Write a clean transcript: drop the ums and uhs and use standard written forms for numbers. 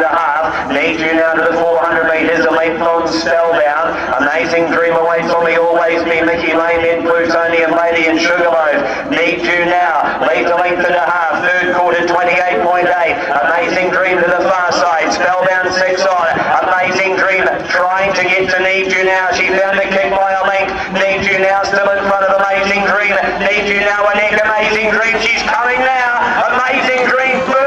Need you now to the 400 metres, the length on Spellbound. Amazing Dream away from me, always be Mickey Lane, then Plutonium Lady and Sugarloaf. Need you now, lead the length and a half, third quarter 28.8. Amazing Dream to the far side, Spellbound 6 on. Amazing Dream trying to get to Need you now, she found a kick by a length. Need you now still in front of Amazing Dream. Need you now a neck, Amazing Dream, she's coming now. Amazing Dream.